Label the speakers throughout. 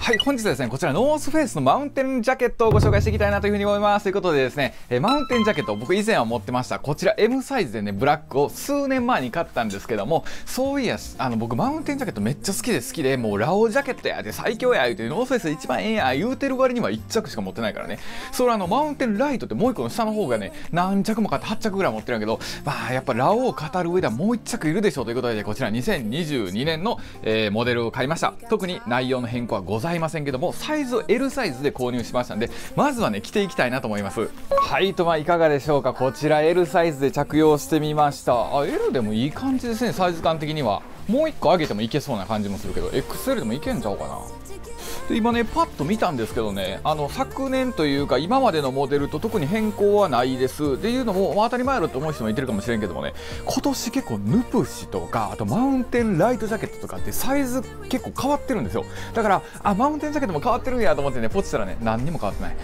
Speaker 1: はい、本日はですね、こちらノースフェイスのマウンテンジャケットをご紹介していきたいなというふうに思います。ということでですね、マウンテンジャケット、僕以前は持ってました。こちら M サイズでね、ブラックを数年前に買ったんですけども、そういや、僕マウンテンジャケットめっちゃ好きで、もうラオウジャケットやで最強や言うて、ノースフェイスで一番ええや言うてる割には1着しか持ってないからね。それマウンテンライトってもう1個の下の方がね、何着も買って8着ぐらい持ってるんやけど、まあやっぱラオウを語る上ではもう1着いるでしょうということで、こちら2022年の、モデルを買いました。特に内容の変更はございませんけども、サイズを L サイズで購入しましたんで、まずはね着ていきたいなと思います。はいと、いかがでしょうか。こちら L サイズで着用してみました。L でもいい感じですね。サイズ感的にはもう1個上げてもいけそうな感じもするけど、 XL でもいけんちゃうかな。で今ねパッと見たんですけどね、昨年というか今までのモデルと特に変更はないですっていうのも、当たり前やろと思う人もいてるかもしれんけどもね、今年結構ヌプシとかあとマウンテンライトジャケットとかってサイズ結構変わってるんですよ。だからマウンテンジャケットも変わってるんやと思ってねポチったらね、何にも変わってない。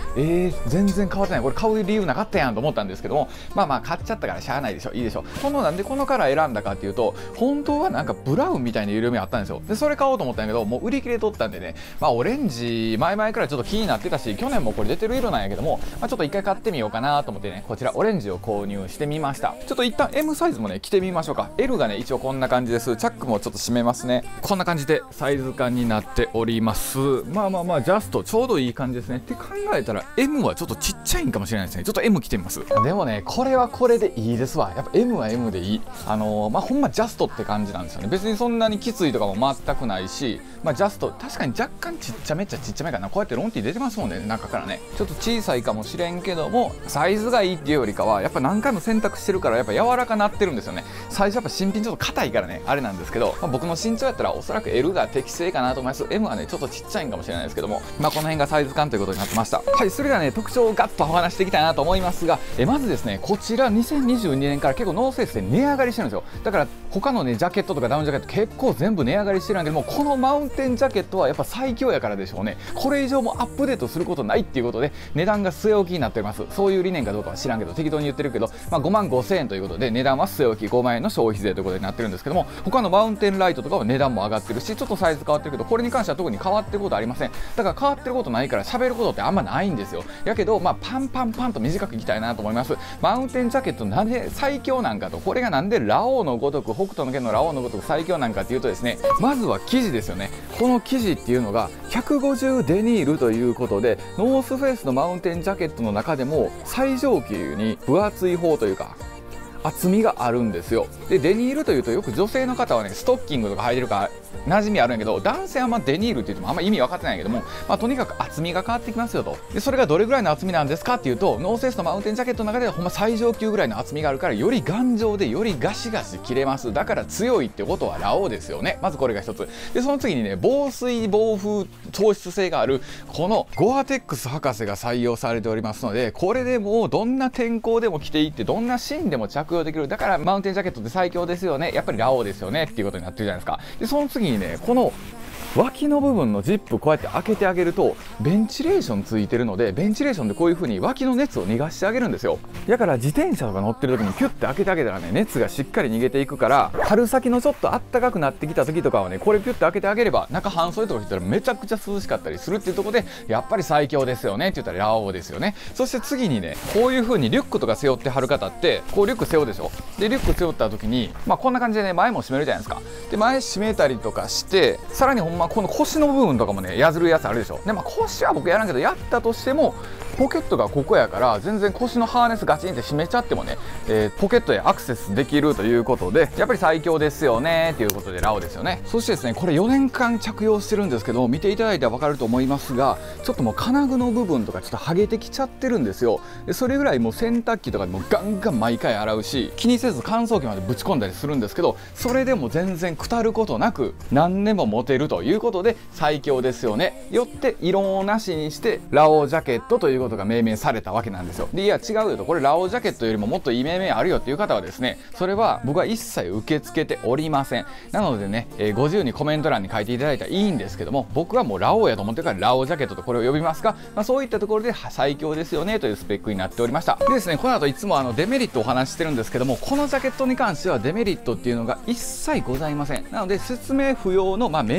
Speaker 1: 全然変わってない。これ買う理由なかったやんと思ったんですけども、まあ買っちゃったからしゃあないでしょ、いいでしょ。なんでこのカラー選んだかっていうと、本当はなんかブラウンみたいな色味あったんですよ。でそれ買おうと思ったんやけど、もう売り切れとったんでね、オレンジ前々からちょっと気になってたし、去年もこれ出てる色なんやけども、ちょっと一回買ってみようかなと思ってね、こちらオレンジを購入してみました。ちょっと一旦 M サイズもね着てみましょうか。 L がね一応こんな感じです。チャックもちょっと閉めますね。こんな感じでサイズ感になっております。まあジャストちょうどいい感じですね。って考えたら M はちょっとちっちゃいんかもしれないですね。ちょっと M 着てみます。でもねこれはこれでいいですわ。やっぱ M は M でいい。ほんまジャストって感じなんですよね。別にそんなにきついとかも全くないし、ジャスト確かに若干ちっちゃめっちゃちっちゃめかな。こうやってロンティ出てますもんね、中からね。ちょっと小さいかもしれんけども、サイズがいいっていうよりかはやっぱ何回も選択してるからやっぱ柔らかなってるんですよね。最初やっぱ新品ちょっと硬いからねあれなんですけど、僕の身長やったらおそらく L が適正かなと思います。 M はねちょっとちっちゃいんかもしれないですけども、この辺がサイズ感ということになってました。はい、それではね特徴をガッとお話していきたいなと思いますが、まずですね、こちら2022年から結構ノースフェイスで値上がりしてるんですよ。だから他のねジャケットとかダウンジャケット結構全部値上がりしてるんだけども、このマウンテンジャケットはやっぱ最強やからでしょうね。これ以上もアップデートすることないっていうことで値段が据え置きになっております。そういう理念かどうかは知らんけど適当に言ってるけど、5万5000円ということで値段は据え置き5万円の消費税ということになってるんですけども、他のマウンテンライトとかは値段も上がってるし、ちょっとサイズ変わってるけど、これに関しては特に変わってることありません。だから変わってることないから喋ることってあんまないんですよ。やけどパンと短くいきたいなと思います。マウンテンジャケットなんで最強なんかと、これがなんでラオウのごとく、北斗の拳のラオウのごとく最強なんかっていうとですね、まずは生地ですよね。この生地っていうのが150デニールということで、ノースフェイスのマウンテンジャケットの中でも最上級に分厚い方というか厚みがあるんですよ。でデニールというとよく女性の方はねストッキングとか履いてるから馴染みあるんやけど、男性はデニールって言ってもあんま意味分かってないけども、とにかく厚みが変わってきますよと。でそれがどれぐらいの厚みなんですかっていうと、ノースフェイスのマウンテンジャケットの中ではほんま最上級ぐらいの厚みがあるから、より頑丈でよりガシガシ切れます。だから強いってことはラオウですよね。まずこれが一つで、その次にね防水防風透湿性があるこのゴアテックス博士が採用されておりますので、これでもうどんな天候でも着ていってどんなシーンでも着用できる。だからマウンテンジャケットって最強ですよね、やっぱりラオウですよねっていうことになってるじゃないですか。でその次にねこの脇の部分のジップこうやって開けてあげるとベンチレーションついてるので、ベンチレーションでこういう風に脇の熱を逃がしてあげるんですよ。だから自転車とか乗ってる時にキュッて開けてあげたらね熱がしっかり逃げていくから、春先のちょっとあったかくなってきた時とかはねこれピュッて開けてあげれば中半袖とか着たらめちゃくちゃ涼しかったりするっていうところで、やっぱり最強ですよねって言ったらラオウですよね。そして次にねこういう風にリュックとか背負ってはる方ってこうリュック背負うでしょ。でリュック背負った時にこんな感じでね前も閉めるじゃないですか。で前閉めたりとかして、さらにほんまこの腰の部分とかもねやずるやつあるでしょ。で腰は僕やらんけど、やったとしてもポケットがここやから全然腰のハーネスガチンって締めちゃってもね、ポケットへアクセスできるということで、やっぱり最強ですよねということでラオウですよね。そしてですねこれ4年間着用してるんですけど、見ていただいたら分かると思いますが、ちょっともう金具の部分とかちょっと剥げてきちゃってるんですよ。でそれぐらいもう洗濯機とかでもガンガン毎回洗うし、気にせず乾燥機までぶち込んだりするんですけど、それでも全然くたることなく何年も持てるということで最強ですよね。よって色をなしにしてラオウジャケットということが命名されたわけなんですよ。でいや違うよと、これラオウジャケットよりももっといい命名あるよっていう方はですね、それは僕は一切受け付けておりません。なのでね、ご自由にコメント欄に書いていただいたらいいんですけども、僕はもうラオウやと思ってるからラオウジャケットとこれを呼びますが、そういったところで最強ですよねというスペックになっておりました。でですね、この後いつもデメリットをお話ししてるんですけども、このジャケットに関してはデメリットっていうのが一切ございません。なので説明不要の名作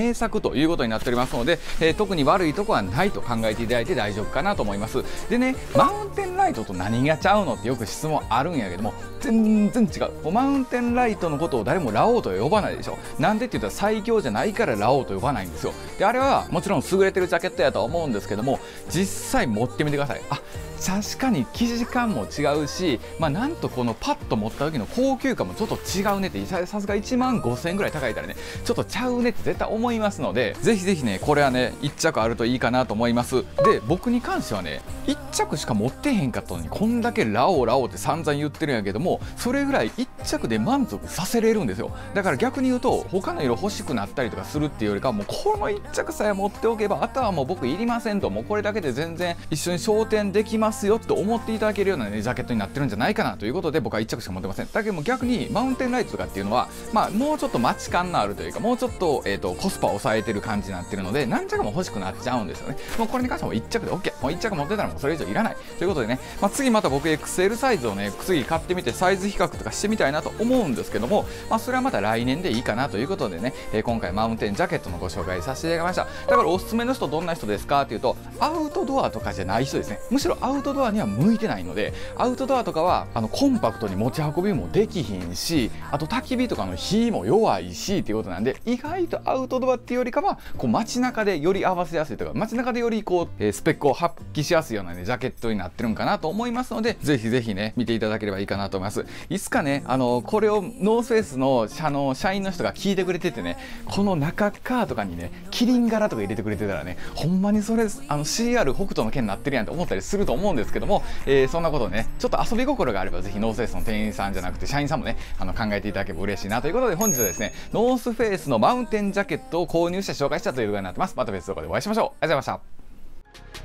Speaker 1: ということになっておりますので、特に悪いとこはないと考えていただいて大丈夫かなと思います。でね、マウンテンライトと何がちゃうのってよく質問あるんやけども、全然違う。もうマウンテンライトのことを誰もラオウとは呼ばないでしょ。なんでって言ったら最強じゃないからラオウと呼ばないんですよ。であれはもちろん優れてるジャケットやとは思うんですけども、実際持ってみてください。確かに生地感も違うし、なんとこのパッと持った時の高級感もちょっと違うねって、さすが1万5000円ぐらい高いからね、ちょっとちゃうねって絶対思いますので、ぜひぜひね、これはね1着あるといいかなと思います。で僕に関してはね、1着しか持ってへんかったのに、こんだけラオウラオウって散々言ってるんやけども、それぐらい1着で満足させれるんですよ。だから逆に言うと、他の色欲しくなったりとかするっていうよりかは、もうこの1着さえ持っておけば、あとはもう僕いりませんと、もうこれだけで全然一緒に昇天できますよと思っていただけるようなねジャケットになってるんじゃないかなということで、僕は1着しか持ってません。だけども逆にマウンテンライトとかっていうのは、もうちょっと待ち感のあるというか、もうちょっと、コスパを抑えてる感じになってるので、何着も欲しくなっちゃうんですよね。もうこれに関してはもう1着で OK、もう1着持ってたらもうそれ以上いらないということでね、次また僕 XL サイズをね次買ってみてサイズ比較とかしてみたいなと思うんですけども、それはまた来年でいいかなということでね、今回マウンテンジャケットのご紹介させていただきました。だからおすすめの人どんな人ですかっていうと、アウトドアとかじゃない人ですね。むしろアウトドアには向いてないので、アウトドアとかはコンパクトに持ち運びもできひんし、あと焚き火とかの火も弱いしっていうことなんで、意外とアウトドアっていうよりかはこう街中でより合わせやすいとか、街中でよりこう、スペックを発揮しやすいようなねジャケットになってるんかなと思いますので、ぜひぜひね見ていただければいいかなと思います。いつかねこれをノースフェイスの社員の人が聞いてくれててね、この中側とかにねキリン柄とか入れてくれてたらね、ほんまにそれCR 北斗の剣になってるやんって思ったりすると思うんですけども、そんなことねちょっと遊び心があれば、ぜひノースフェイスの店員さんじゃなくて社員さんもね考えていただければ嬉しいなということで、本日はですねノースフェイスのマウンテンジャケットを購入して紹介したという動画になってます。また別動画でお会いしましょう。ありがとうございました。